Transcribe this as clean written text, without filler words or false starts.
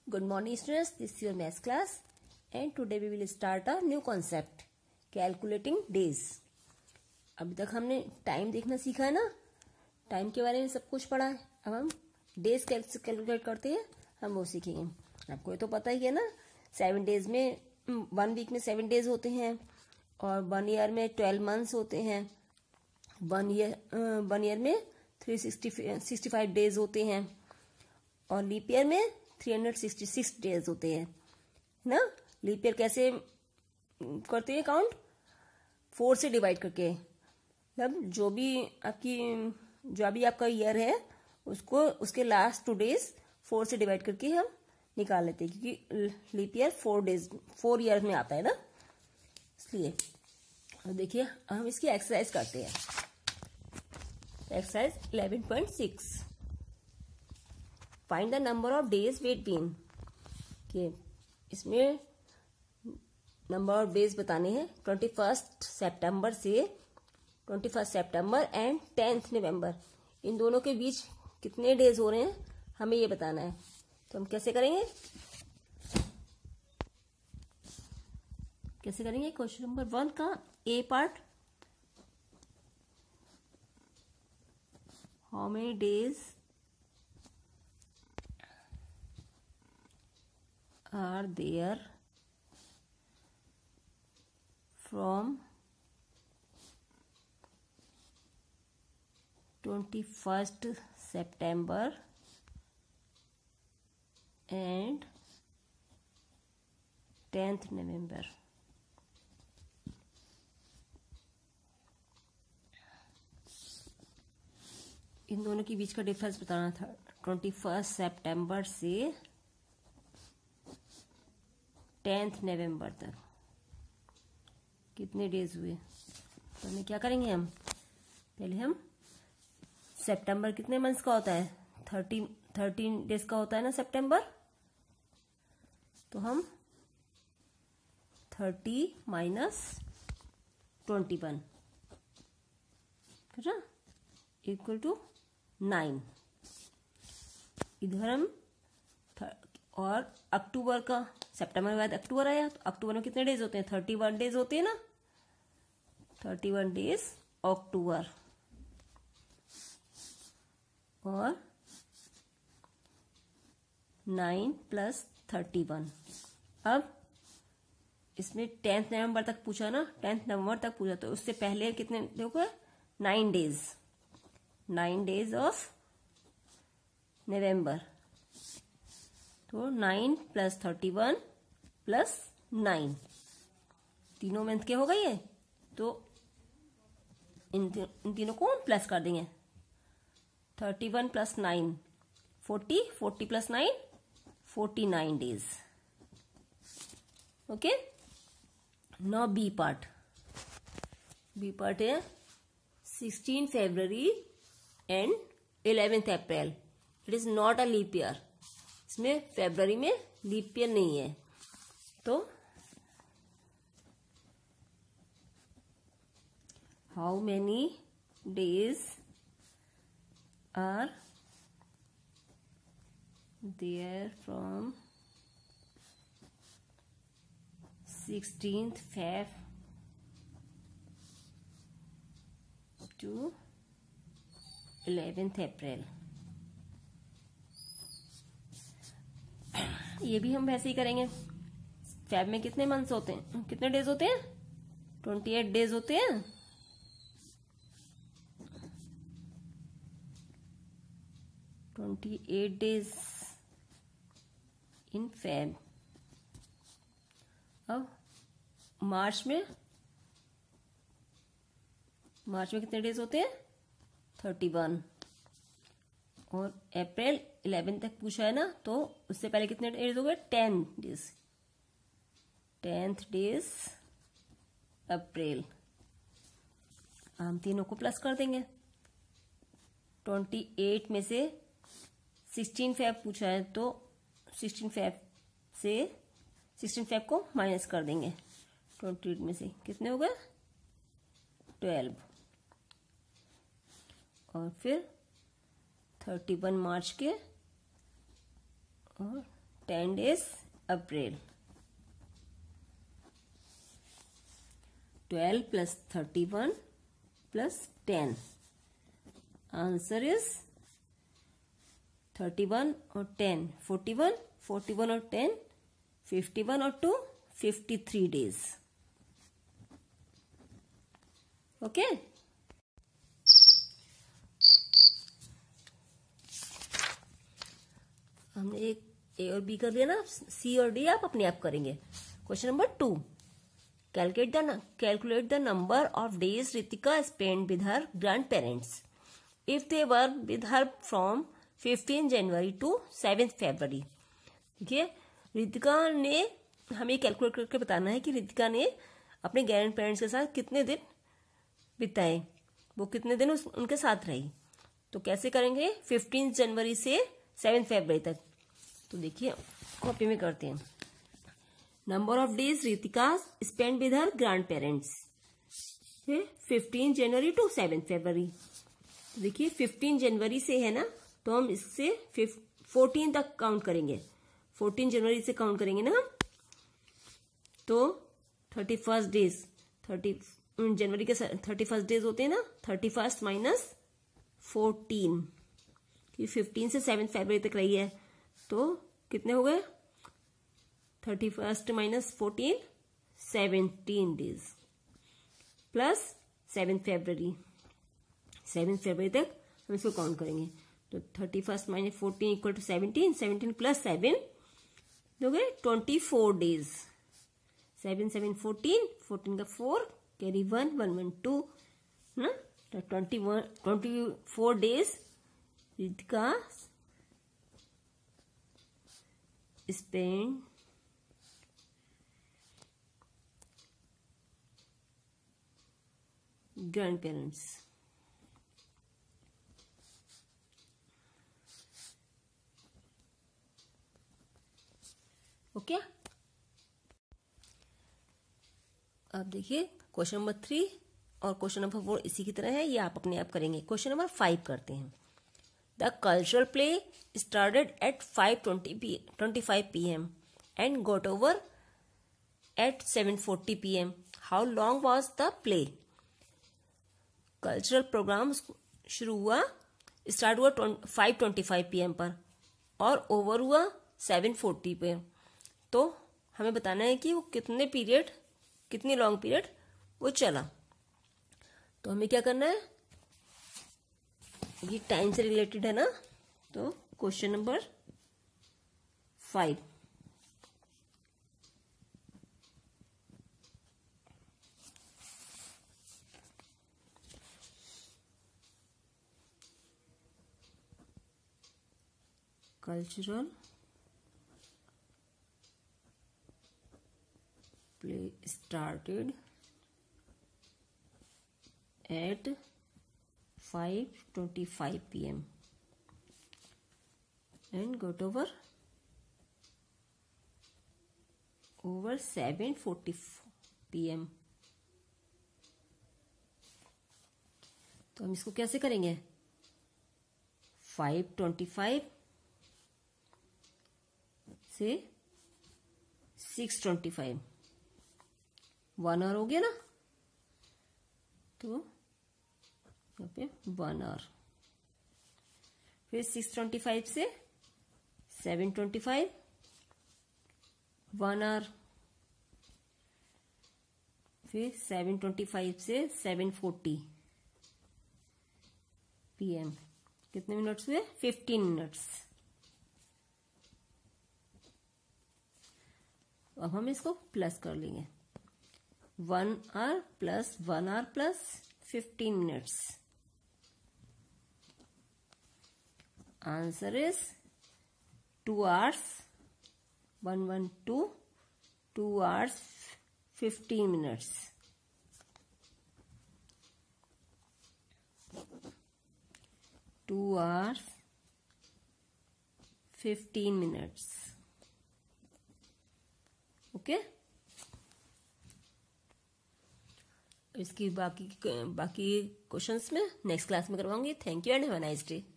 Good morning students, this is your maths class and today we will start a new concept, calculating days. अभी तक हमने time देखना सीखा है ना, टाइम के बारे में सब कुछ पढ़ा है. अब हम डेज कैलकुलेट करते हैं, हम वो सीखेंगे. आपको ये तो पता ही है ना, 7 डेज में 1 वीक में 7 डेज होते हैं और 1 ईयर में 12 मंथ्स होते हैं. 1 ईयर में 365 डेज होते हैं और लीप ईयर में 366 डेज होते हैं ना. लीप ईयर कैसे करते हैं काउंट? 4 से डिवाइड करके. मतलब जो भी आपका ईयर है उसको उसके लास्ट 2 डेज 4 से डिवाइड करके हम निकाल लेते हैं, क्योंकि लीप ईयर 4 ईयर में आता है ना, इसलिए. और देखिए हम इसकी एक्सरसाइज करते हैं. Exercise 11.6, find the number of days between. इसमें नंबर ऑफ डेज बताने हैं 21 सितंबर एंड 10 नवंबर. इन दोनों के बीच कितने डेज हो रहे हैं हमें ये बताना है. तो हम कैसे करेंगे क्वेश्चन नंबर 1 का A part. How many days are there from 21st September and 10th November. इन दोनों के बीच का डिफरेंस बताना था. 21 सितंबर से 10th नवंबर तक कितने डेज हुए. तो हमें क्या करेंगे, हम पहले हम सितंबर कितने मंथ्स का होता है, 13 डेज का होता है ना सितंबर. तो हम 30 माइनस 21 इक्वल टू 9. इधर हम और अक्टूबर का, सितंबर के बाद अक्टूबर आया तो अक्टूबर में कितने डेज होते हैं, 31 डेज होते हैं ना. 31 डेज अक्टूबर और 9 प्लस 31. अब इसमें 10th नवंबर तक पूछा ना, 10th नवंबर तक पूछा, तो उससे पहले कितने देखो 9 डेज ऑफ नवंबर. तो 9 प्लस 31 प्लस 9 तीनों मंथ के हो गई है. तो इन तीनों को प्लस कर देंगे. 31 plus 9 40 plus 9 49 days. Okay. Now B part है 16 फरवरी and 11 April. It is not a leap year. इसमें फरवरी में लीप ईयर नहीं है. तो how many days are there from 16th Feb to 11th April. ये भी हम वैसे ही करेंगे. फेब में कितने मंथ्स होते हैं, कितने डेज होते हैं, 28 डेज होते हैं. Days in Feb. अब मार्च में कितने डेज होते हैं, 31. और अप्रैल 11 तक पूछा है ना, तो उससे पहले कितने डेज हो गए, 10 डेज. 10th डेज अप्रैल. हम तीनों को प्लस कर देंगे. 28 में से 16 फेब पूछा है, तो 16 फेब को माइनस कर देंगे. 28 में से कितने हो गए, 12. और फिर 31 मार्च के और 10 days April. 12 plus 31 plus 10. Answer is 31 और 10 41, 41 और 10 51 और 2 53 days. ओके हमने एक ए और बी कर दिया ना, सी और डी आप अपने आप करेंगे. Question number 2. Calculate the number of days Ritika spend with her grandparents if they were with her from 15 January to 7 February. देखिए रितिका ने हमें कैलकुलेट करके बताना है कि रितिका ने अपने ग्रैंड पेरेंट्स के साथ कितने दिन बिताए, वो कितने दिन उनके साथ रही. तो कैसे करेंगे? 15 जनवरी से 7 फरवरी तक. तो देखिए कॉपी में करते हैं. Number of days Ritika spend with her grandparents 15 January to 7 February. देखिए 15 जनवरी से है ना, तो हम इससे 14 तक काउंट करेंगे. 14 जनवरी से काउंट करेंगे ना हम, तो 31 डेज, 30 जनवरी के 31 डेज होते हैं ना. 31 माइनस 14, 15 से 7 फरवरी तक रही है, तो कितने हो गए? 31 माइनस 14 17 डेज प्लस 7 फरवरी. 7 फरवरी तक हम इसको काउंट करेंगे. तो 31 माइनस 14 इक्वल टू 17, 17 प्लस 7 हो गए 24 डेज. 7 7 14, 14 का 4 कैरी 1 1 1 2 ना. 24 days Ritika spend grandparents. Okay अब देखिए क्वेश्चन नंबर 3 और क्वेश्चन नंबर 4 इसी की तरह है, ये आप अपने आप करेंगे. क्वेश्चन नंबर 5 करते हैं. The cultural play started at 5:25 PM and got over at 7:40 PM. How long was the play? Cultural program शुरू हुआ, स्टार्ट हुआ 5:25 PM पर और ओवर हुआ 7:40 पे. तो हमें बताना है कि वो कितनी लॉन्ग पीरियड वो चला. तो हमें क्या करना है, ये टाइम से रिलेटेड है ना. तो question number 5. Cultural play started at 5:25 PM and got over 7:40 PM. तो हम इसको कैसे करेंगे? 5:25 से 6:25 1 आवर हो गया ना. तो यहाँ पे 1 आवर. फिर 6:25 से 7:25 1 आवर. फिर 7:25 से 7:40 PM. कितने मिनट्स हुए? 15 मिनट्स. अब हम इसको प्लस कर लेंगे. 1 hour plus 1 hour plus 15 minutes. Answer is 2 hours 112 2 hours 15 minutes. 2 hours 15 minutes. Okay इसकी बाकी क्वेश्चंस में नेक्स्ट क्लास में करवाऊंगी. Thank you and have a nice day.